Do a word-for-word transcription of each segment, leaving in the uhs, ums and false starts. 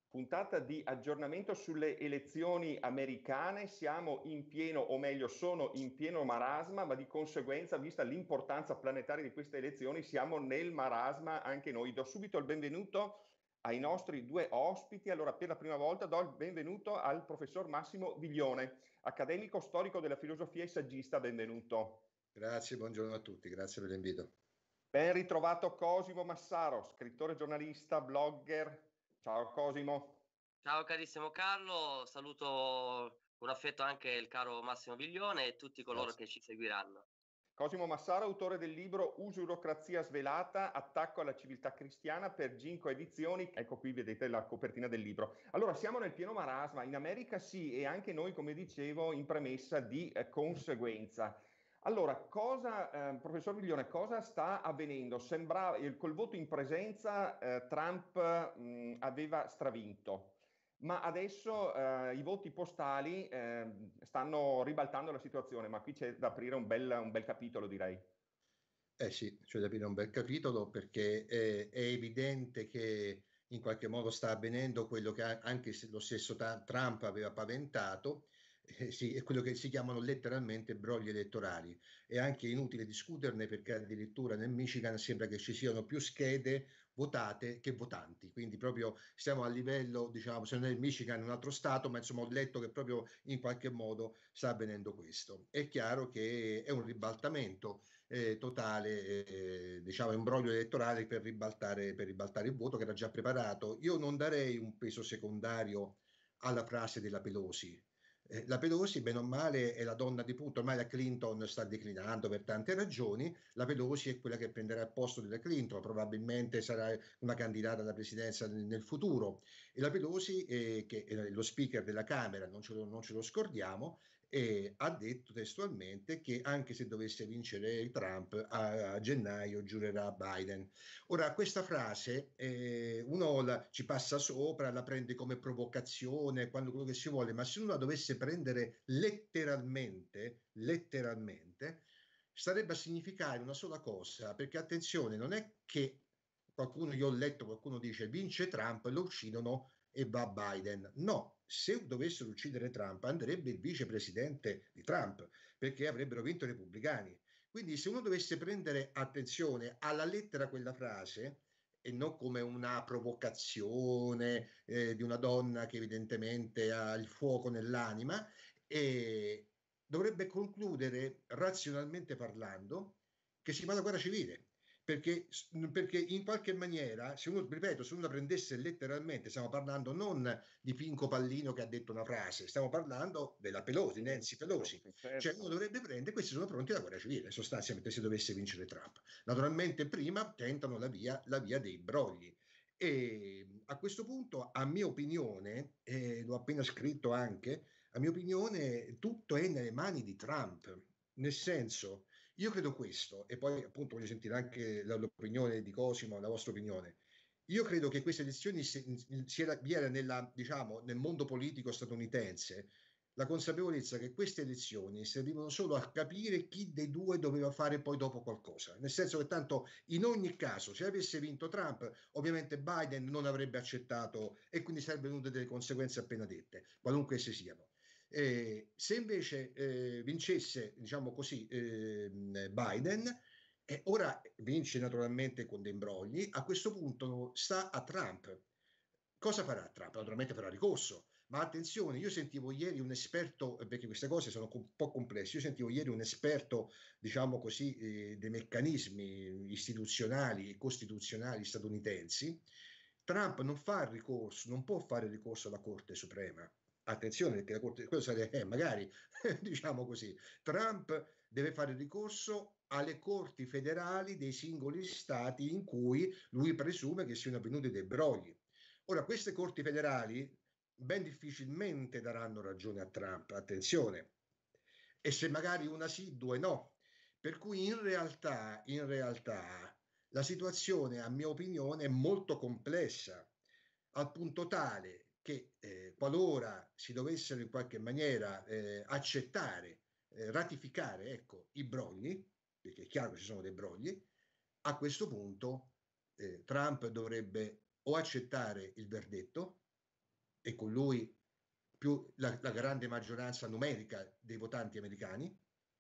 Puntata di aggiornamento sulle elezioni americane. Siamo in pieno, o meglio, sono in pieno marasma, ma di conseguenza, vista l'importanza planetaria di queste elezioni, siamo nel marasma anche noi. Do subito il benvenuto ai nostri due ospiti. Allora, per la prima volta do il benvenuto al professor Massimo Viglione, accademico storico della filosofia e saggista. Benvenuto. Grazie, buongiorno a tutti, grazie per l'invito. Ben ritrovato Cosimo Massaro, scrittore, giornalista, blogger. Ciao Cosimo. Ciao carissimo Carlo, saluto con affetto anche il caro Massimo Viglione e tutti coloro Grazie. che ci seguiranno. Cosimo Massaro, autore del libro Usurocrazia svelata, attacco alla civiltà cristiana per Ginko Edizioni. Ecco qui vedete la copertina del libro. Allora, siamo nel pieno marasma, in America sì, e anche noi, come dicevo, in premessa di eh, conseguenza. Allora, cosa, eh, professor Viglione, cosa sta avvenendo? Sembrava, eh, col voto in presenza, eh, Trump mh, aveva stravinto, ma adesso eh, i voti postali eh, stanno ribaltando la situazione, ma qui c'è da aprire un bel, un bel capitolo, direi. Eh sì, c'è da aprire un bel capitolo perché è, è evidente che in qualche modo sta avvenendo quello che anche se lo stesso Trump aveva paventato. Eh, sì, è quello che si chiamano letteralmente brogli elettorali. È anche inutile discuterne perché addirittura nel Michigan sembra che ci siano più schede votate che votanti, quindi proprio siamo a livello, diciamo, se non è il Michigan è un altro stato, ma insomma ho letto che proprio in qualche modo sta avvenendo questo. È chiaro che è un ribaltamento eh, totale, eh, diciamo, un broglio elettorale per ribaltare, per ribaltare il voto che era già preparato. Io non darei un peso secondario alla frase della Pelosi. Eh, la Pelosi, bene o male, è la donna di punta, ormai la Clinton sta declinando per tante ragioni, la Pelosi è quella che prenderà il posto della Clinton, probabilmente sarà una candidata alla presidenza nel, nel futuro, e la Pelosi, eh, che è lo speaker della Camera, non ce lo, non ce lo scordiamo, eh, ha detto testualmente che anche se dovesse vincere Trump a, a gennaio giurerà Biden. Ora, questa frase eh, uno la, ci passa sopra, la prende come provocazione, quando quello che si vuole, ma se uno la dovesse prendere letteralmente, letteralmente, starebbe a significare una sola cosa, perché attenzione, non è che qualcuno, io ho letto, qualcuno dice vince Trump, lo uccidono e va Biden. No, se dovessero uccidere Trump andrebbe il vicepresidente di Trump, perché avrebbero vinto i repubblicani. Quindi se uno dovesse prendere attenzione alla lettera quella frase, e non come una provocazione eh, di una donna che evidentemente ha il fuoco nell'anima, e dovrebbe concludere razionalmente parlando che si va alla guerra civile. Perché, perché in qualche maniera, se uno, ripeto, se uno la prendesse letteralmente, stiamo parlando non di Pinco Pallino che ha detto una frase, stiamo parlando della Pelosi, Nancy Pelosi. Certo. Cioè uno dovrebbe prendere, questi sono pronti alla guerra civile, sostanzialmente se dovesse vincere Trump. Naturalmente prima tentano la via, la via dei brogli. E a questo punto, a mia opinione, eh, l'ho appena scritto anche, a mia opinione tutto è nelle mani di Trump. Nel senso, io credo questo, e poi appunto voglio sentire anche l'opinione di Cosimo, la vostra opinione. Io credo che queste elezioni si, si era, vi era nella, diciamo, nel mondo politico statunitense la consapevolezza che queste elezioni servivano solo a capire chi dei due doveva fare poi dopo qualcosa. Nel senso che tanto in ogni caso, se avesse vinto Trump, ovviamente Biden non avrebbe accettato e quindi sarebbero venute delle conseguenze appena dette, qualunque esse siano. Eh, se invece eh, vincesse, diciamo così, eh, Biden, e ora vince naturalmente con dei imbrogli, a questo punto sta a Trump. Cosa farà Trump? Naturalmente farà ricorso, ma attenzione, io sentivo ieri un esperto, perché queste cose sono un po' complesse, io sentivo ieri un esperto, diciamo così, eh, dei meccanismi istituzionali e costituzionali statunitensi. Trump non fa ricorso, non può fare ricorso alla Corte Suprema. Attenzione, perché la Corte, quello sarebbe, eh, magari, diciamo così, Trump deve fare ricorso alle corti federali dei singoli stati in cui lui presume che siano avvenuti dei brogli. Ora, queste corti federali ben difficilmente daranno ragione a Trump, attenzione, e se magari una sì, due no. Per cui in realtà, in realtà la situazione, a mia opinione, è molto complessa, al punto tale che eh, qualora si dovessero in qualche maniera eh, accettare, eh, ratificare, ecco, i brogli, perché è chiaro che ci sono dei brogli, a questo punto eh, Trump dovrebbe o accettare il verdetto e con lui più la, la grande maggioranza numerica dei votanti americani,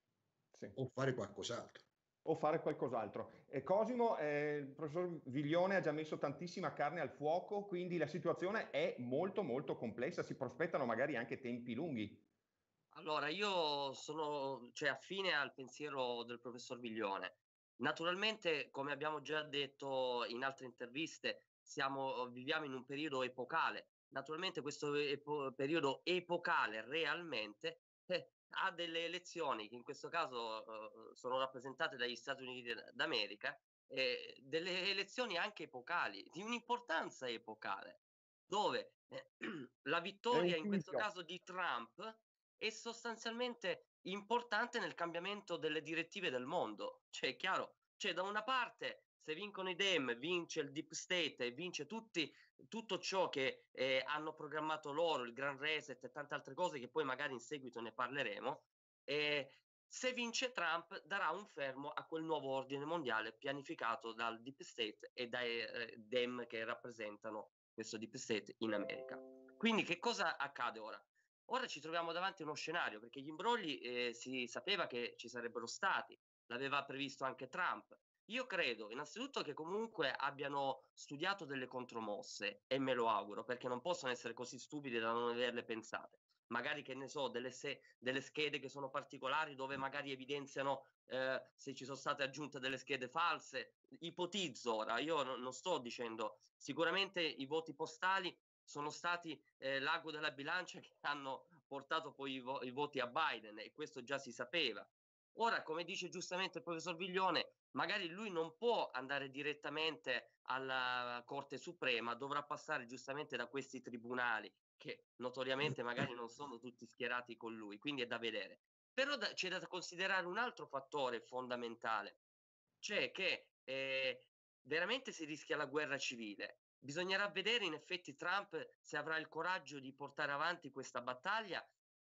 sì, o fare qualcos'altro. O fare qualcos'altro. E Cosimo, eh, il professor Viglione ha già messo tantissima carne al fuoco, quindi la situazione è molto molto complessa, si prospettano magari anche tempi lunghi. Allora, io sono, cioè, affine al pensiero del professor Viglione. Naturalmente, come abbiamo già detto in altre interviste, siamo, viviamo in un periodo epocale. Naturalmente questo epo- periodo epocale realmente eh, ha delle elezioni che in questo caso eh, sono rappresentate dagli Stati Uniti d'America, eh, delle elezioni anche epocali, di un'importanza epocale, dove eh, la vittoria in questo caso di Trump è sostanzialmente importante nel cambiamento delle direttive del mondo. Cioè, è chiaro, cioè da una parte se vincono i Dem, vince il Deep State e vince tutti, tutto ciò che eh, hanno programmato loro, il Grand Reset e tante altre cose che poi magari in seguito ne parleremo, eh, se vince Trump darà un fermo a quel nuovo ordine mondiale pianificato dal Deep State e dai eh, Dem che rappresentano questo Deep State in America. Quindi che cosa accade ora? Ora ci troviamo davanti a uno scenario, perché gli imbrogli eh, si sapeva che ci sarebbero stati, l'aveva previsto anche Trump. Io credo innanzitutto che comunque abbiano studiato delle contromosse, e me lo auguro, perché non possono essere così stupidi da non averle pensate. Magari, che ne so, delle, se- delle schede che sono particolari, dove magari evidenziano eh, se ci sono state aggiunte delle schede false. Ipotizzo ora, io non, non sto dicendo, sicuramente i voti postali sono stati eh, l'ago della bilancia che hanno portato poi i, vo- i voti a Biden, e questo già si sapeva. Ora, come dice giustamente il professor Viglione, magari lui non può andare direttamente alla Corte Suprema, dovrà passare giustamente da questi tribunali che notoriamente magari non sono tutti schierati con lui, quindi è da vedere. Però da, c'è da considerare un altro fattore fondamentale, cioè che eh, veramente si rischia la guerra civile. Bisognerà vedere in effetti Trump se avrà il coraggio di portare avanti questa battaglia.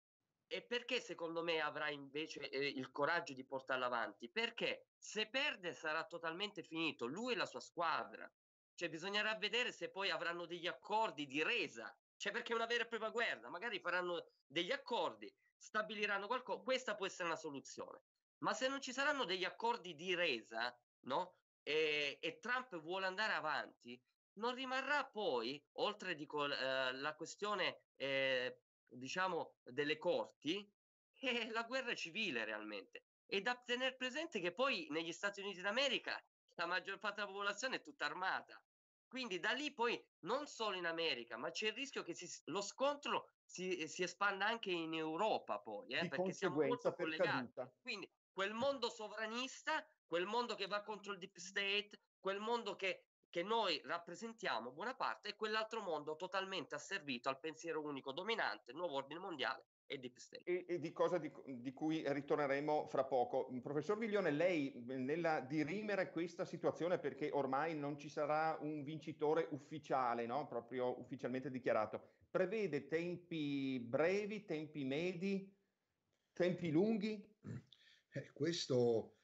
E perché secondo me avrà invece eh, il coraggio di portarla avanti? Perché se perde sarà totalmente finito lui e la sua squadra. Cioè bisognerà vedere se poi avranno degli accordi di resa. Cioè, perché è una vera e propria guerra, magari faranno degli accordi, stabiliranno qualcosa, questa può essere una soluzione. Ma se non ci saranno degli accordi di resa, no? E, e Trump vuole andare avanti, non rimarrà poi, oltre dico, eh, la questione eh, diciamo delle corti, è la guerra civile realmente. E da tenere presente che poi negli Stati Uniti d'America la maggior parte della popolazione è tutta armata. Quindi da lì poi non solo in America, ma c'è il rischio che si, lo scontro si, si espanda anche in Europa poi, eh, Di perché siamo molto conseguenza per collegati. caduta. Quindi quel mondo sovranista, quel mondo che va contro il deep state, quel mondo che, che noi rappresentiamo buona parte, e quell'altro mondo totalmente asservito al pensiero unico dominante, nuovo ordine mondiale e deep state. E, e di cosa di, di cui ritorneremo fra poco. Professor Viglione, lei nella dirimere questa situazione, perché ormai non ci sarà un vincitore ufficiale, no? Proprio ufficialmente dichiarato, prevede tempi brevi, tempi medi, tempi lunghi? Eh, questo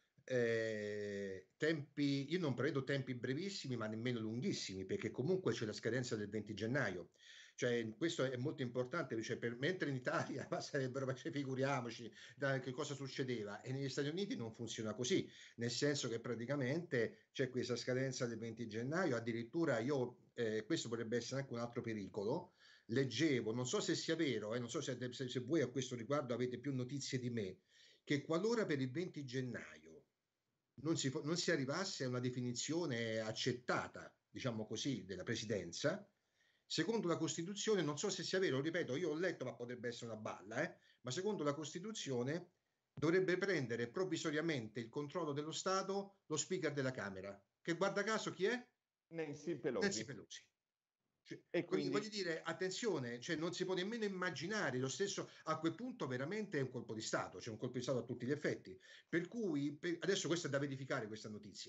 eh, tempi, io non prevedo tempi brevissimi, ma nemmeno lunghissimi, perché comunque c'è la scadenza del venti gennaio. Cioè, questo è molto importante, cioè, per, mentre in Italia ma sarebbero, cioè, figuriamoci da, che cosa succedeva, e negli Stati Uniti non funziona così, nel senso che praticamente c'è questa scadenza del venti gennaio, addirittura io, eh, questo potrebbe essere anche un altro pericolo, leggevo, non so se sia vero, eh, non so se, se, se voi a questo riguardo avete più notizie di me, che qualora per il venti gennaio non si, non si arrivasse a una definizione accettata, diciamo così, della presidenza, secondo la Costituzione, non so se sia vero, ripeto, io ho letto, ma potrebbe essere una balla, eh, ma secondo la Costituzione dovrebbe prendere provvisoriamente il controllo dello Stato lo Speaker della Camera, che guarda caso chi è? Nancy Pelosi. Nancy Pelosi. Cioè, e quindi voglio dire, attenzione, cioè non si può nemmeno immaginare lo stesso, a quel punto veramente è un colpo di Stato, cioè un colpo di Stato a tutti gli effetti. Per cui, per, adesso questo è da verificare questa notizia,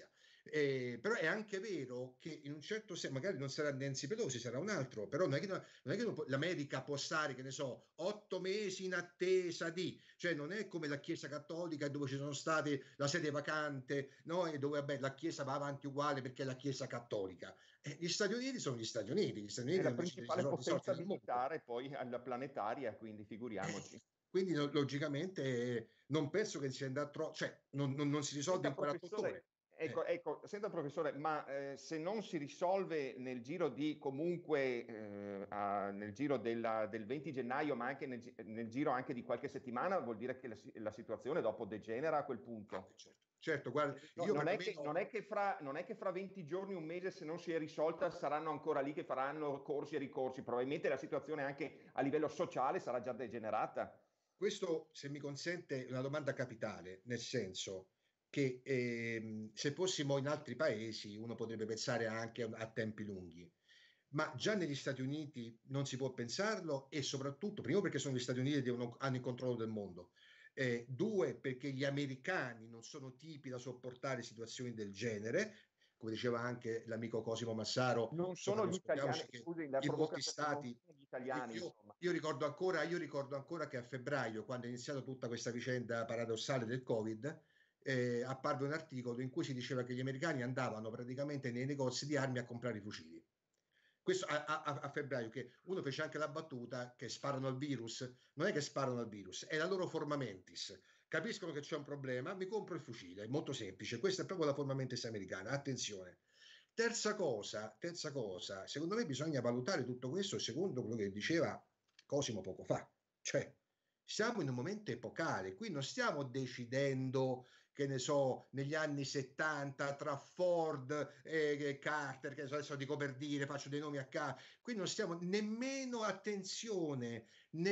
Eh, però è anche vero che in un certo senso, magari non sarà Nancy Pelosi, sarà un altro, però non è che, non è che non può, l'America può stare, che ne so, otto mesi in attesa di, cioè non è come la Chiesa Cattolica dove ci sono state la sede vacante, no? E dove vabbè, la Chiesa va avanti uguale perché è la Chiesa Cattolica. Eh, gli Stati Uniti sono gli Stati Uniti, gli Stati È Uniti la hanno deciso di principale risolvere potenza nel mondo. militare poi alla planetaria, quindi figuriamoci. Eh, quindi no, logicamente eh, non penso che sia andato troppo, cioè non, non, non si risolve Senta, in quarantotto ore. Ecco, Eh. ecco, senta professore, ma eh, se non si risolve nel giro di comunque eh, a, nel giro della, del venti gennaio, ma anche nel, nel giro anche di qualche settimana, vuol dire che la, la situazione dopo degenera a quel punto. Ah, certo, certo, guarda, No, io non, è perlomeno... che, non, è che fra, non è che fra venti giorni, un mese, se non si è risolta, saranno ancora lì che faranno corsi e ricorsi. Probabilmente la situazione anche a livello sociale sarà già degenerata. Questo, se mi consente, è una domanda capitale, nel senso che ehm, se fossimo in altri paesi uno potrebbe pensare anche a, a tempi lunghi, ma già negli Stati Uniti non si può pensarlo e soprattutto, primo perché sono gli Stati Uniti che devono, hanno il controllo del mondo, eh, due perché gli americani non sono tipi da sopportare situazioni del genere, come diceva anche l'amico Cosimo Massaro, Non insomma, sono non gli italiani, scordiamoci che scusi, la in molti provocazione, non stati... sono gli Io, italiani, io, insomma. io ricordo ancora, io ricordo ancora che a febbraio, quando è iniziata tutta questa vicenda paradossale del Covid, eh, apparve un articolo in cui si diceva che gli americani andavano praticamente nei negozi di armi a comprare i fucili. Questo a, a, a febbraio, che uno fece anche la battuta che sparano al virus, non è che sparano al virus, è la loro forma mentis. Capiscono che c'è un problema, mi compro il fucile, è molto semplice, questa è proprio la forma mentis americana, attenzione. Terza cosa, terza cosa, secondo me bisogna valutare tutto questo secondo quello che diceva Cosimo poco fa, cioè siamo in un momento epocale, qui non stiamo decidendo, che ne so, negli anni settanta tra Ford e Carter, che adesso dico per dire, faccio dei nomi a caso, qui non stiamo nemmeno, attenzione,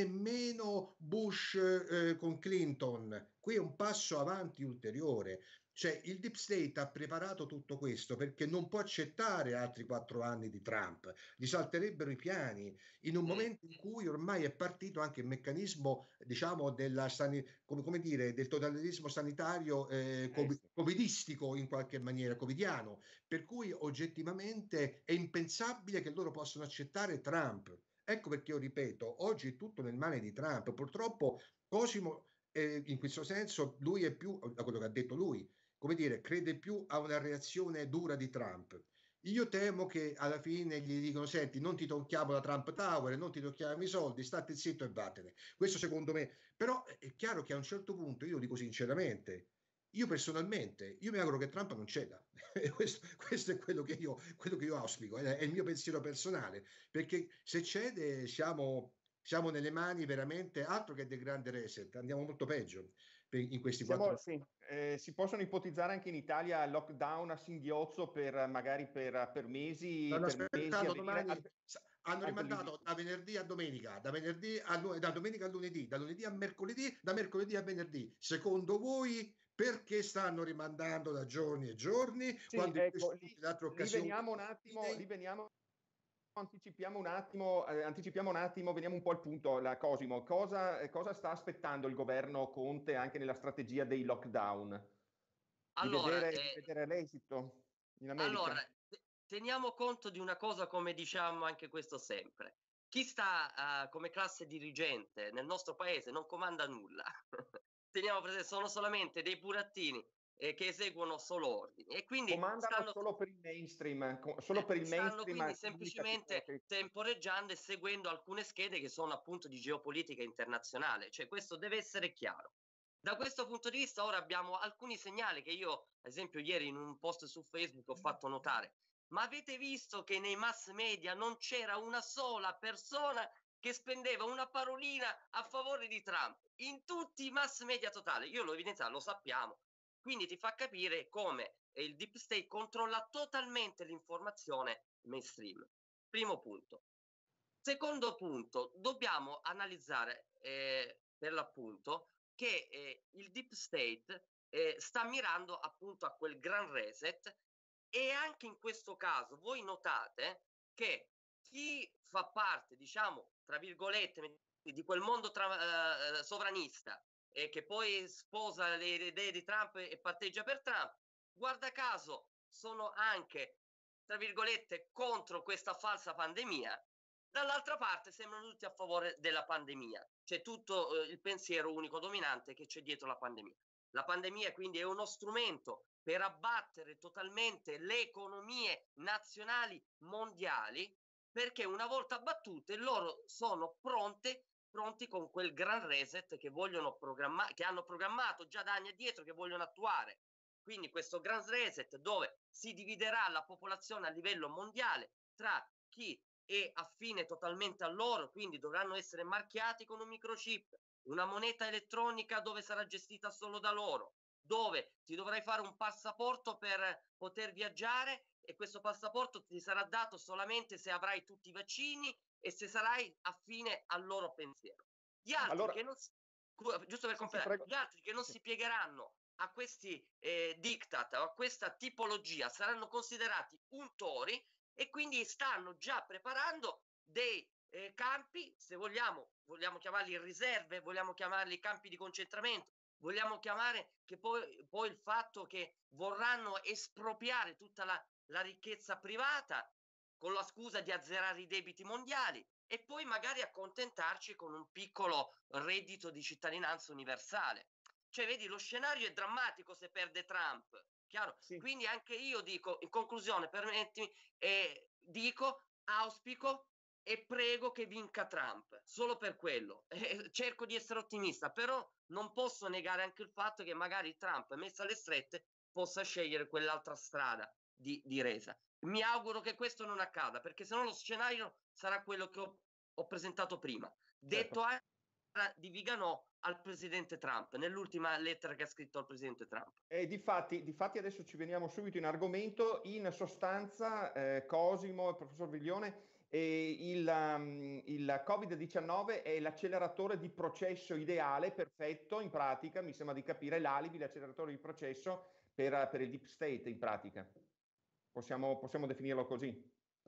nemmeno Bush eh, con Clinton, qui è un passo avanti ulteriore. Cioè il Deep State ha preparato tutto questo perché non può accettare altri quattro anni di Trump, gli salterebbero i piani in un momento in cui ormai è partito anche il meccanismo, diciamo, della sani- come, come dire, del totalitarismo sanitario eh, Eh, sì. covidistico in qualche maniera, covidiano, per cui oggettivamente è impensabile che loro possano accettare Trump. Ecco perché io ripeto, oggi è tutto nel male di Trump. Purtroppo Cosimo, eh, in questo senso, lui è più, da quello che ha detto lui, come dire, crede più a una reazione dura di Trump. Io temo che alla fine gli dicono: senti, non ti tocchiamo la Trump Tower, non ti tocchiamo i soldi, state zitto e vattene. Questo secondo me, però è chiaro che a un certo punto, io lo dico sinceramente, io personalmente, io mi auguro che Trump non ceda. questo, questo è quello che io, quello che io auspico, è, è il mio pensiero personale, perché se cede siamo, siamo nelle mani veramente altro che del grande reset, andiamo molto peggio in questi Siamo, quattro sì, eh, si possono ipotizzare anche in Italia lockdown a singhiozzo per magari per, per mesi, stanno per mesi a aspettando venire domani, al, hanno al rimandato limite. da venerdì a domenica, da venerdì a, da domenica a lunedì, da lunedì a mercoledì, da mercoledì a venerdì. Secondo voi perché stanno rimandando da giorni e giorni Sì, quando in ecco, tutte lì, le altre lì occasioni? veniamo un attimo, lì veniamo, anticipiamo un attimo, eh, anticipiamo un attimo, veniamo un po' al punto, la Cosimo, cosa, eh, cosa sta aspettando il governo Conte anche nella strategia dei lockdown? Di Allora, vedere, di eh, vedere l'esito in allora, America? te- teniamo conto di una cosa, come diciamo anche questo sempre. Chi sta uh, come classe dirigente nel nostro paese non comanda nulla. Teniamo presente, sono solamente dei burattini eh, che eseguono solo ordini e quindi Comandano stanno, solo per il mainstream, co- solo eh, per il stanno mainstream quindi comunicativo. semplicemente temporeggiando e seguendo alcune schede che sono appunto di geopolitica internazionale. Cioè, questo deve essere chiaro. Da questo punto di vista ora abbiamo alcuni segnali che io, ad esempio, ieri in un post su Facebook ho fatto notare. Ma avete visto che nei mass media non c'era una sola persona che spendeva una parolina a favore di Trump? In tutti i mass media totali. Io l'ho evidenziato, lo sappiamo. Quindi ti fa capire come il Deep State controlla totalmente l'informazione mainstream. Primo punto. Secondo punto, dobbiamo analizzare eh, per l'appunto che eh, il Deep State eh, sta mirando appunto a quel gran reset e anche in questo caso voi notate che chi fa parte, diciamo, tra virgolette, di quel mondo tra, eh, sovranista e che poi sposa le idee di Trump e parteggia per Trump, guarda caso sono anche, tra virgolette, contro questa falsa pandemia, dall'altra parte sembrano tutti a favore della pandemia. C'è tutto eh, il pensiero unico dominante che c'è dietro la pandemia. La pandemia quindi è uno strumento per abbattere totalmente le economie nazionali mondiali, perché una volta abbattute loro sono pronte pronti con quel gran reset che vogliono programmare, che hanno programmato già da anni addietro, che vogliono attuare. Quindi questo gran reset dove si dividerà la popolazione a livello mondiale tra chi è affine totalmente a loro, quindi dovranno essere marchiati con un microchip, una moneta elettronica dove sarà gestita solo da loro, dove ti dovrai fare un passaporto per poter viaggiare e questo passaporto ti sarà dato solamente se avrai tutti i vaccini e se sarai affine al loro pensiero. Gli altri allora, che non si, giusto per sì, completare, sì, gli altri che non sì. si piegheranno a questi eh, diktat o a questa tipologia saranno considerati untori e quindi stanno già preparando dei eh, campi, se vogliamo, vogliamo chiamarli riserve, vogliamo chiamarli campi di concentramento, vogliamo chiamare che poi, poi il fatto che vorranno espropriare tutta la, la ricchezza privata con la scusa di azzerare i debiti mondiali e poi magari accontentarci con un piccolo reddito di cittadinanza universale. Cioè, vedi, lo scenario è drammatico se perde Trump, chiaro? Sì. Quindi anche io dico, in conclusione, permettimi, eh, dico, auspico e prego che vinca Trump, solo per quello. Eh, cerco di essere ottimista, però non posso negare anche il fatto che magari Trump, messo alle strette, possa scegliere quell'altra strada di, di resa. Mi auguro che questo non accada, perché sennò lo scenario sarà quello che ho, ho presentato prima. Detto Certo. a, di Viganò al presidente Trump, nell'ultima lettera che ha scritto al presidente Trump. E difatti, difatti adesso ci veniamo subito in argomento. In sostanza, eh, Cosimo, il professor Viglione, eh, il, um, il covid diciannove è l'acceleratore di processo ideale, perfetto, in pratica, mi sembra di capire, l'alibi, l'acceleratore di processo per, per il deep state, in pratica. Possiamo, possiamo definirlo così,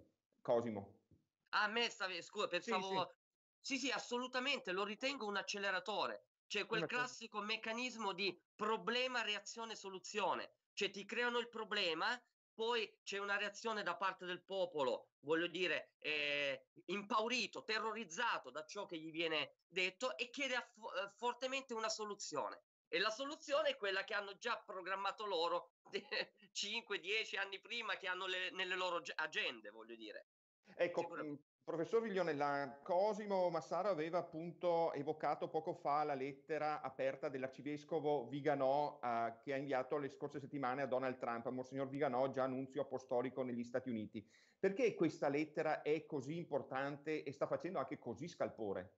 Cosimo. A me stavi, scusa, Sì, sì. pensavo... Sì, sì, assolutamente, lo ritengo un acceleratore. C'è quel Una cosa. classico meccanismo di problema, reazione, soluzione. Cioè ti creano il problema, poi c'è una reazione da parte del popolo, voglio dire, eh, impaurito, terrorizzato da ciò che gli viene detto e chiede a, eh, fortemente una soluzione. E la soluzione è quella che hanno già programmato loro cinque dieci anni prima, che hanno le, nelle loro agende, voglio dire. Ecco, mh, professor Viglione, la Cosimo Massaro aveva appunto evocato poco fa la lettera aperta dell'arcivescovo Viganò eh, che ha inviato le scorse settimane a Donald Trump, a Monsignor Viganò, già nunzio apostolico negli Stati Uniti. Perché questa lettera è così importante e sta facendo anche così scalpore?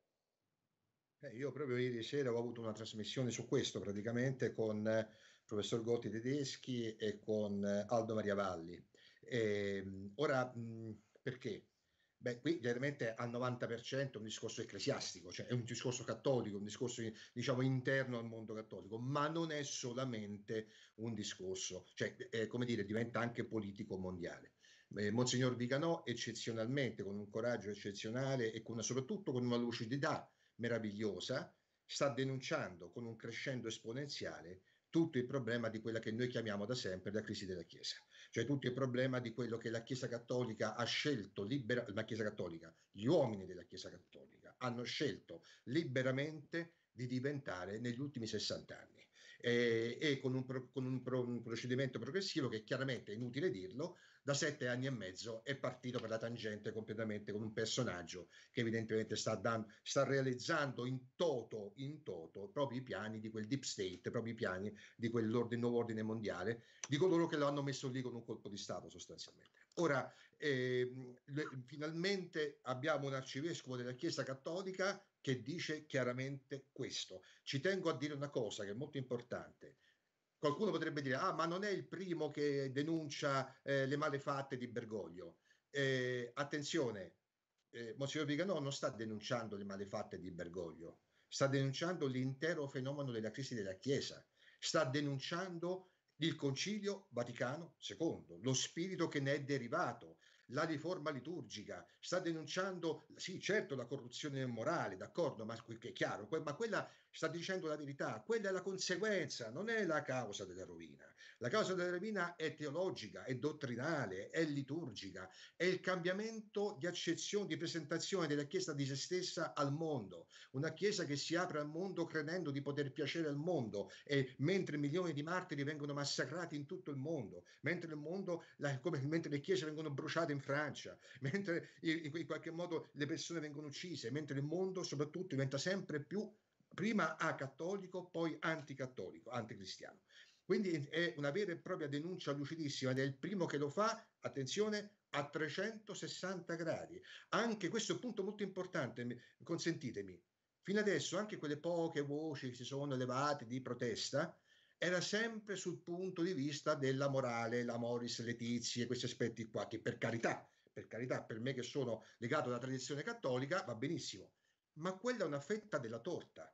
Eh, io proprio ieri sera ho avuto una trasmissione su questo praticamente con il professor Gotti Tedeschi e con Aldo Maria Valli. E, ora, mh, perché? Beh, qui chiaramente al novanta per cento è un discorso ecclesiastico, cioè è un discorso cattolico, un discorso diciamo interno al mondo cattolico, ma non è solamente un discorso, cioè eh, come dire, diventa anche politico mondiale. Eh, Monsignor Viganò eccezionalmente, con un coraggio eccezionale e con una, soprattutto con una lucidità meravigliosa, sta denunciando con un crescendo esponenziale tutto il problema di quella che noi chiamiamo da sempre la crisi della Chiesa, cioè tutto il problema di quello che la Chiesa Cattolica ha scelto, libera, la Chiesa Cattolica, gli uomini della Chiesa Cattolica hanno scelto liberamente di diventare negli ultimi sessanta anni e, e con, un, con un, un procedimento progressivo che chiaramente è inutile dirlo, da sette anni e mezzo è partito per la tangente completamente con un personaggio che evidentemente sta, dando, sta realizzando in toto, in toto proprio i piani di quel deep state, proprio i piani di quel nuovo ordine mondiale, di coloro che lo hanno messo lì con un colpo di Stato sostanzialmente. Ora, eh, le, finalmente abbiamo un arcivescovo della Chiesa Cattolica che dice chiaramente questo. Ci tengo a dire una cosa che è molto importante. Qualcuno potrebbe dire, ah, ma non è il primo che denuncia eh, le malefatte di Bergoglio. Eh, attenzione, eh, Monsignor Viganò non sta denunciando le malefatte di Bergoglio, sta denunciando l'intero fenomeno della crisi della Chiesa, sta denunciando il Concilio Vaticano secondo, lo spirito che ne è derivato, la riforma liturgica, sta denunciando, sì, certo, la corruzione morale, d'accordo, ma è chiaro, ma quella sta dicendo la verità, quella è la conseguenza, non è la causa della rovina. La causa della rovina è teologica, è dottrinale, è liturgica, è il cambiamento di accezione, di presentazione della Chiesa di se stessa al mondo, una Chiesa che si apre al mondo credendo di poter piacere al mondo, e mentre milioni di martiri vengono massacrati in tutto il mondo, mentre il mondo, la, come, mentre le chiese vengono bruciate in Francia, mentre in, in qualche modo le persone vengono uccise, mentre il mondo soprattutto diventa sempre più prima acattolico, poi anticattolico, anticristiano. Quindi è una vera e propria denuncia lucidissima ed è il primo che lo fa, attenzione, a trecentosessanta gradi. Anche questo è un punto molto importante, consentitemi. Fino adesso anche quelle poche voci che si sono levate di protesta era sempre sul punto di vista della morale, la Moris Laetitia e questi aspetti qua, che per carità, per carità, per me che sono legato alla tradizione cattolica, va benissimo. Ma quella è una fetta della torta.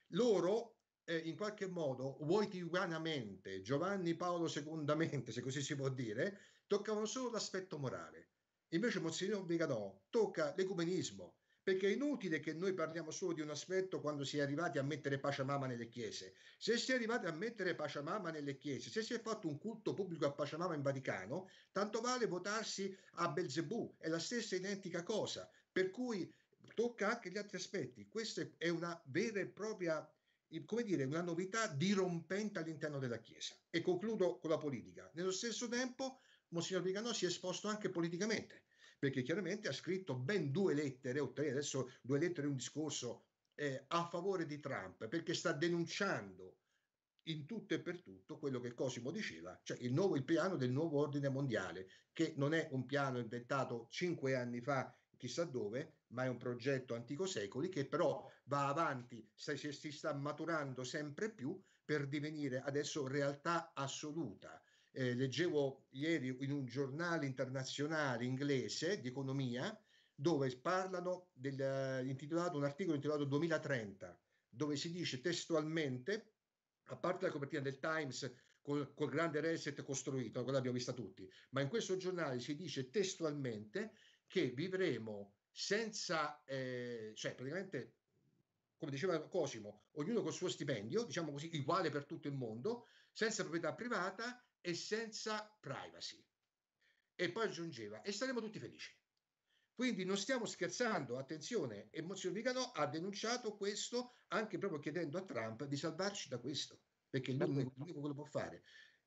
Loro, eh, in qualche modo, voitivanamente, Giovanni Paolo secondamente, se così si può dire, toccavano solo l'aspetto morale. Invece Monsignor Viganò tocca l'ecumenismo, perché è inutile che noi parliamo solo di un aspetto quando si è arrivati a mettere Pachamama nelle chiese. Se si è arrivati a mettere Pachamama nelle chiese, se si è fatto un culto pubblico a Pachamama in Vaticano, tanto vale votarsi a Belzebù, è la stessa identica cosa, per cui tocca anche gli altri aspetti. Questa è una vera e propria, come dire, una novità dirompente all'interno della Chiesa. E concludo con la politica. Nello stesso tempo, Monsignor Viganò si è esposto anche politicamente, perché chiaramente ha scritto ben due lettere, o tre, adesso due lettere e un discorso eh, a favore di Trump, perché sta denunciando in tutto e per tutto quello che Cosimo diceva, cioè il, nuovo, il piano del nuovo ordine mondiale, che non è un piano inventato cinque anni fa chissà dove, ma è un progetto antico secoli che però va avanti, si, si sta maturando sempre più per divenire adesso realtà assoluta. Eh, leggevo ieri in un giornale internazionale inglese di economia dove parlano del, intitolato, un articolo intitolato duemilatrenta, dove si dice testualmente, a parte la copertina del Times col, col grande reset costruito, quella l'abbiamo vista tutti, ma in questo giornale si dice testualmente che vivremo senza, eh, cioè praticamente, come diceva Cosimo, ognuno col suo stipendio, diciamo così, uguale per tutto il mondo, senza proprietà privata e senza privacy. E poi aggiungeva, e saremo tutti felici. Quindi non stiamo scherzando, attenzione, e Monsignor Viganò ha denunciato questo anche proprio chiedendo a Trump di salvarci da questo, perché lui l'unico che lo può fare.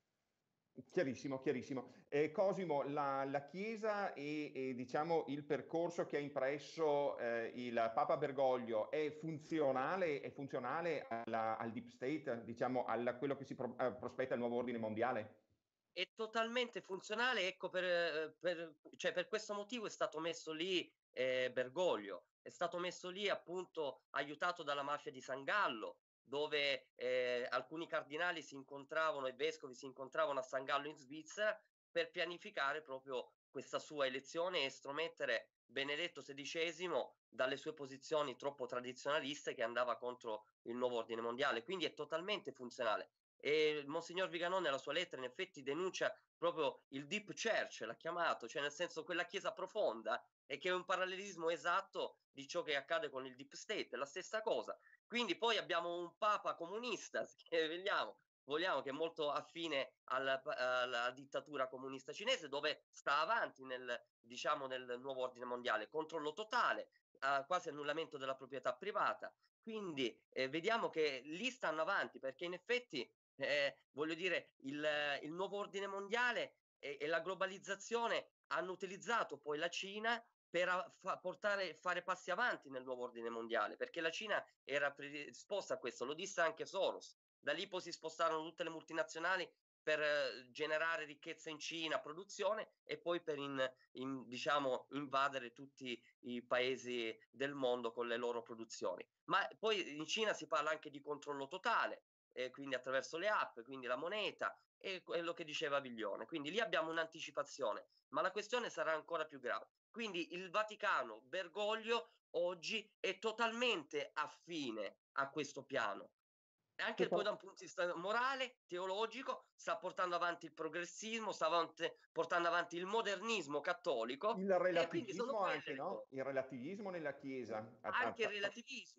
Chiarissimo, chiarissimo. Eh, Cosimo, la, la Chiesa e, e diciamo il percorso che ha impresso eh, il Papa Bergoglio è funzionale, è funzionale alla, al deep state, diciamo a quello che si pro, eh, prospetta il nuovo ordine mondiale? È totalmente funzionale, ecco, per, per, cioè per questo motivo è stato messo lì eh, Bergoglio, è stato messo lì appunto aiutato dalla mafia di San Gallo, dove eh, alcuni cardinali si incontravano e vescovi si incontravano a San Gallo in Svizzera per pianificare proprio questa sua elezione e estromettere Benedetto sedicesimo dalle sue posizioni troppo tradizionaliste che andava contro il nuovo ordine mondiale, quindi è totalmente funzionale. E Monsignor Viganò nella sua lettera in effetti denuncia proprio il deep church, l'ha chiamato, cioè nel senso quella chiesa profonda, e che è un parallelismo esatto di ciò che accade con il deep state, è la stessa cosa. Quindi poi abbiamo un papa comunista, che vediamo, vogliamo, che è molto affine alla, alla dittatura comunista cinese, dove sta avanti nel, diciamo, nel nuovo ordine mondiale, controllo totale, eh, quasi annullamento della proprietà privata. Quindi eh, vediamo che lì stanno avanti, perché in effetti eh, voglio dire, il, il nuovo ordine mondiale e, e la globalizzazione hanno utilizzato poi la Cina per fa, portare, fare passi avanti nel nuovo ordine mondiale, perché la Cina era predisposta a questo, lo disse anche Soros. Da lì poi si spostarono tutte le multinazionali per eh, generare ricchezza in Cina, produzione, e poi per in, in, diciamo, invadere tutti i paesi del mondo con le loro produzioni. Ma poi in Cina si parla anche di controllo totale, eh, quindi attraverso le app, quindi la moneta e quello che diceva Viglione. Quindi lì abbiamo un'anticipazione, ma la questione sarà ancora più grave. Quindi il Vaticano, Bergoglio, oggi è totalmente affine a questo piano. Anche poi da un punto di vista morale, teologico, sta portando avanti il progressismo, sta avanti, portando avanti il modernismo cattolico. Il relativismo anche, no? Il relativismo nella Chiesa. Anche il relativismo.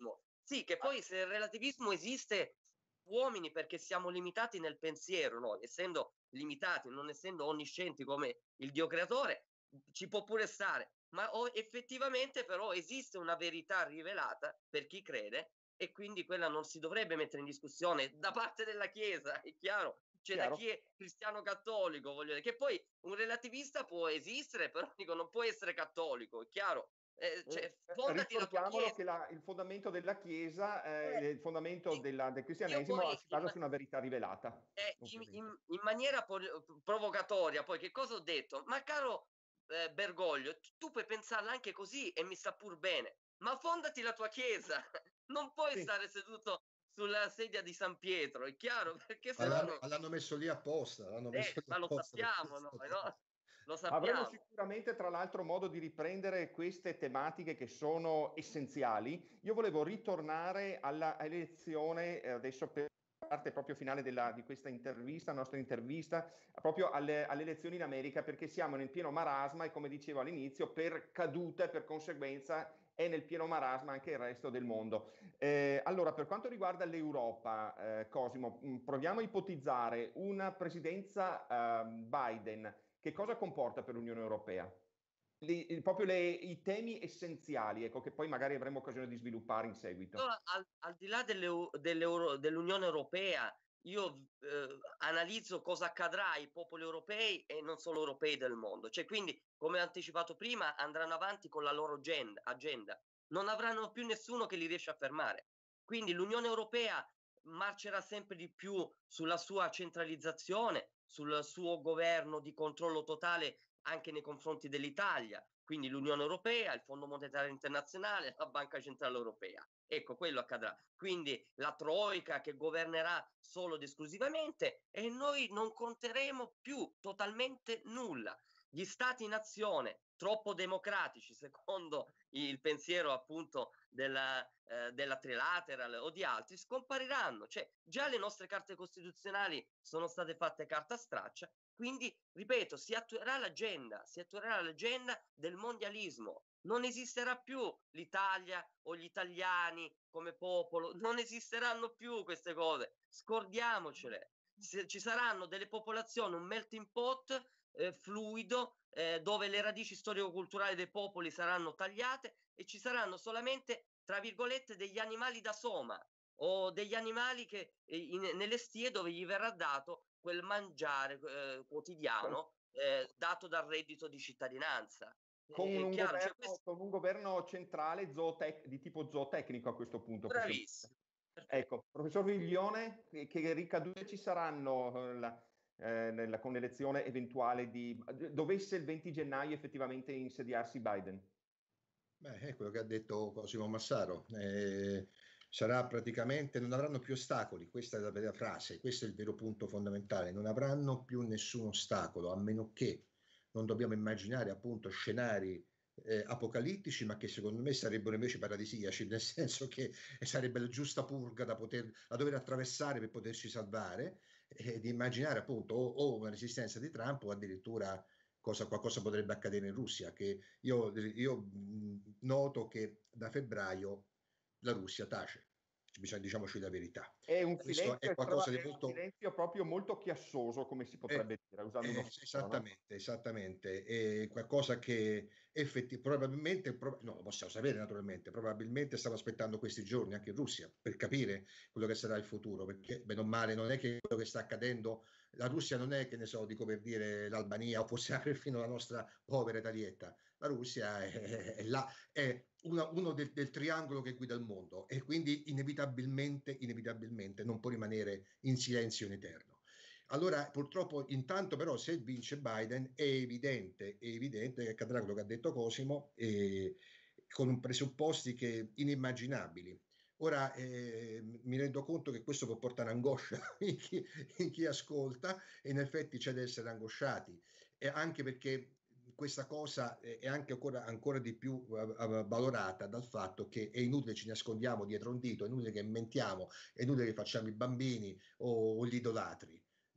Sì, che poi se il relativismo esiste, uomini, perché siamo limitati nel pensiero, noi, essendo limitati, non essendo onniscienti come il Dio creatore, ci può pure stare, ma o effettivamente però esiste una verità rivelata per chi crede e quindi quella non si dovrebbe mettere in discussione da parte della Chiesa, è chiaro? Cioè da Chiaro? chi è cristiano cattolico, voglio dire, che poi un relativista può esistere, però dico, non può essere cattolico, è chiaro? Eh, cioè, Eh, fondati la tua ricordiamolo Chiesa. che la, il fondamento della Chiesa, eh, Eh, il fondamento della, del io cristianesimo poi si in, basa su una verità rivelata. eh, in, Ovviamente. in, in maniera po- provocatoria, poi che cosa ho detto? Ma caro eh, Bergoglio, tu puoi pensarla anche così e mi sta pur bene, ma fondati la tua chiesa, non puoi Sì. stare seduto sulla sedia di San Pietro, è chiaro? Perché Ma se no... l'hanno, non- ma l'hanno messo lì apposta, l'hanno messo Eh, lì ma lo apposta per sappiamo questo. noi, no? Lo Avremo sappiamo. sicuramente, tra l'altro, modo di riprendere queste tematiche che sono essenziali. Io volevo ritornare alla elezione, eh, adesso per la parte proprio finale della, di questa intervista, nostra intervista, proprio alle, alle elezioni in America, perché siamo nel pieno marasma e, come dicevo all'inizio, per caduta e per conseguenza è nel pieno marasma anche il resto del mondo. Eh, allora, per quanto riguarda l'Europa, eh, Cosimo, mh, proviamo a ipotizzare una presidenza eh, Biden. Che cosa comporta per l'Unione Europea? Li, proprio le, i temi essenziali, ecco, che poi magari avremo occasione di sviluppare in seguito. Allora, al, al di là delle, delle dell'Unione Europea, io eh, analizzo cosa accadrà ai popoli europei e non solo europei del mondo. Cioè, quindi, come anticipato prima, andranno avanti con la loro agenda, agenda. Non avranno più nessuno che li riesce a fermare. Quindi l'Unione Europea marcerà sempre di più sulla sua centralizzazione, sul suo governo di controllo totale anche nei confronti dell'Italia. Quindi l'Unione Europea, il Fondo Monetario Internazionale, la Banca Centrale Europea. Ecco, quello accadrà. Quindi la Troica che governerà solo ed esclusivamente e noi non conteremo più totalmente nulla. Gli stati nazione troppo democratici, secondo il pensiero appunto della, eh, della trilateral o di altri, scompariranno. Cioè, già le nostre carte costituzionali sono state fatte carta straccia, quindi, ripeto, si attuerà l'agenda, si attuerà l'agenda del mondialismo. Non esisterà più l'Italia o gli italiani come popolo, non esisteranno più queste cose, scordiamocele. Se ci saranno delle popolazioni, un melting pot eh, fluido eh, dove le radici storico-culturali dei popoli saranno tagliate e ci saranno solamente, tra virgolette, degli animali da soma o degli animali che eh, in, nelle stie dove gli verrà dato quel mangiare eh, quotidiano eh, dato dal reddito di cittadinanza. Con È un chiaro, cioè governo, questo... con un governo centrale zootec- di tipo zootecnico a questo punto, possiamo dire. Bravissimo. Perfetto. Ecco, professor Viglione, che, che ricadute ci saranno eh, la, eh, nella, con l'elezione eventuale di... dovesse il venti gennaio effettivamente insediarsi Biden? Beh, è quello che ha detto Cosimo Massaro. Eh, sarà praticamente, non avranno più ostacoli, questa è la vera frase, questo è il vero punto fondamentale, non avranno più nessun ostacolo, a meno che non dobbiamo immaginare appunto scenari eh, apocalittici, ma che secondo me sarebbero invece paradisiaci, nel senso che sarebbe la giusta purga da, poter, da dover attraversare per poterci salvare, e di immaginare appunto o, o una resistenza di Trump o addirittura cosa, qualcosa potrebbe accadere in Russia, che io, io mh, noto che da febbraio la Russia tace, bisogna, diciamoci la verità. È un Questo silenzio, è qualcosa di è un molto... silenzio proprio molto chiassoso, come si Eh, potrebbe dire, usando uno eh, simbolo, no? esattamente, esattamente, è qualcosa che effettivamente, probabilmente, pro- no, lo possiamo sapere naturalmente, probabilmente stavo aspettando questi giorni anche in Russia per capire quello che sarà il futuro, perché bene o male non è che quello che sta accadendo, la Russia non è, che ne so, dico per dire l'Albania o forse perfino la nostra povera Italietta, la Russia è, è, è, là, è una, uno del, del triangolo che guida il mondo e quindi inevitabilmente, inevitabilmente non può rimanere in silenzio in eterno. Allora, purtroppo, intanto però, se vince Biden, è evidente, è evidente che accadrà quello che ha detto Cosimo, eh, con presupposti che inimmaginabili. Ora, eh, mi rendo conto che questo può portare angoscia in chi, in chi ascolta, e in effetti c'è da essere angosciati, e anche perché questa cosa è anche ancora, ancora di più uh, valorata dal fatto che è inutile che ci nascondiamo dietro un dito, è inutile che inventiamo, è inutile che facciamo i bambini o, o gli idolatri.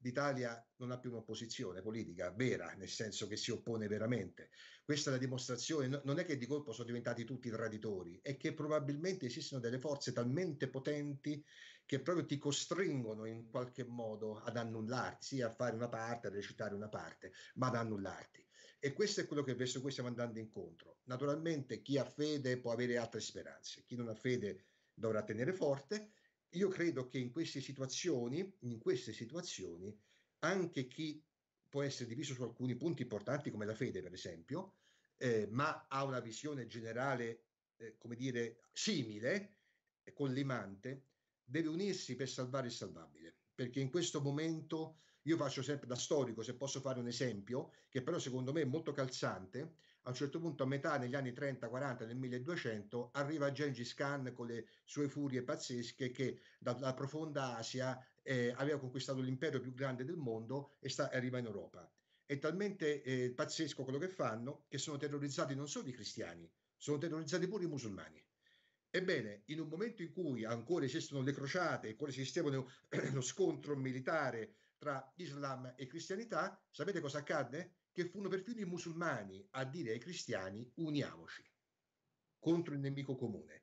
l'Italia non ha più un'opposizione politica vera, nel senso che si oppone veramente. Questa è la dimostrazione, no, non è che di colpo sono diventati tutti traditori, è che probabilmente esistono delle forze talmente potenti che proprio ti costringono in qualche modo ad annullarti, sì, a fare una parte, a recitare una parte, ma ad annullarti. E questo è quello che verso cui stiamo andando incontro. Naturalmente chi ha fede può avere altre speranze, chi non ha fede dovrà tenere forte. Io credo che in queste situazioni, in queste situazioni, anche chi può essere diviso su alcuni punti importanti, come la fede, per esempio, eh, ma ha una visione generale, eh, come dire, simile, eh, collimante, deve unirsi per salvare il salvabile. Perché in questo momento, io faccio sempre da storico, se posso fare un esempio, che però secondo me è molto calzante. A un certo punto, a metà negli anni trenta quaranta, nel milleduecento, arriva Gengis Khan con le sue furie pazzesche che dalla profonda Asia eh, aveva conquistato l'impero più grande del mondo e sta, arriva in Europa. È talmente eh, pazzesco quello che fanno che sono terrorizzati non solo i cristiani, sono terrorizzati pure i musulmani. Ebbene, in un momento in cui ancora esistono le crociate, ancora esisteva lo scontro militare tra Islam e cristianità, sapete cosa accadde? Che furono perfino i musulmani a dire ai cristiani uniamoci contro il nemico comune.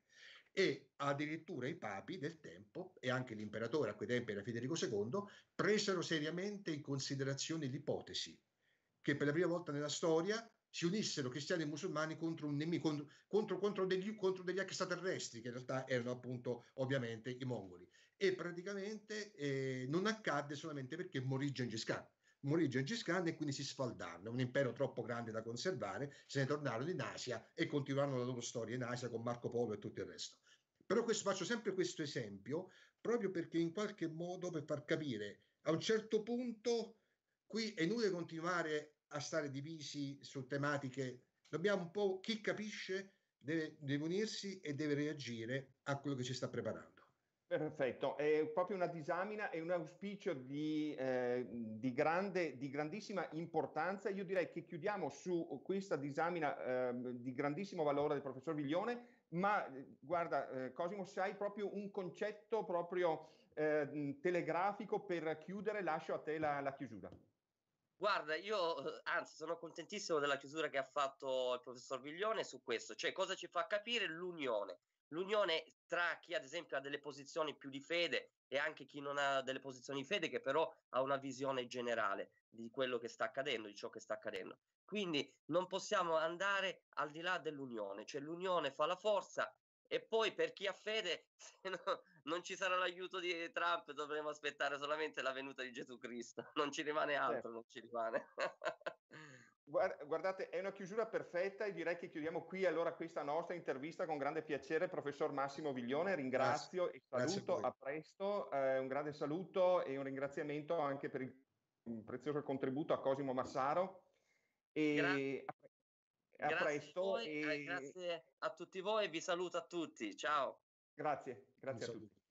E addirittura i papi del tempo, e anche l'imperatore, a quei tempi era Federico secondo, presero seriamente in considerazione l'ipotesi che per la prima volta nella storia si unissero cristiani e musulmani contro un nemico, contro, contro, degli, contro degli extraterrestri, che in realtà erano appunto ovviamente i mongoli. E praticamente eh, non accadde solamente perché morì Gengis Khan. Morì Gengis Khan e quindi si sfaldarono, un impero troppo grande da conservare, se ne tornarono in Asia e continuarono la loro storia in Asia con Marco Polo e tutto il resto. Però questo, faccio sempre questo esempio proprio perché in qualche modo per far capire a un certo punto qui è inutile continuare a stare divisi su tematiche, dobbiamo un po', chi capisce deve, deve unirsi e deve reagire a quello che ci sta preparando. Perfetto, è proprio una disamina e un auspicio di, eh, di, grande, di grandissima importanza. Io direi che chiudiamo su questa disamina eh, di grandissimo valore del professor Viglione, ma guarda eh, Cosimo, se hai proprio un concetto proprio eh, telegrafico per chiudere, lascio a te la, la chiusura. Guarda, io anzi sono contentissimo della chiusura che ha fatto il professor Viglione su questo, cioè cosa ci fa capire l'unione. L'unione tra chi ad esempio ha delle posizioni più di fede e anche chi non ha delle posizioni di fede che però ha una visione generale di quello che sta accadendo, di ciò che sta accadendo. Quindi non possiamo andare al di là dell'unione, cioè l'unione fa la forza e poi per chi ha fede, se no, non ci sarà l'aiuto di Trump, dovremo aspettare solamente la venuta di Gesù Cristo, non ci rimane altro, non ci rimane. Guardate, è una chiusura perfetta e direi che chiudiamo qui allora questa nostra intervista con grande piacere, professor Massimo Viglione. Ringrazio Grazie. e saluto, a, a presto, eh, un grande saluto e un ringraziamento anche per il prezioso contributo a Cosimo Massaro. E Gra- a, a grazie presto. a voi, E... grazie a tutti voi, vi saluto a tutti, ciao. Grazie, grazie a tutti.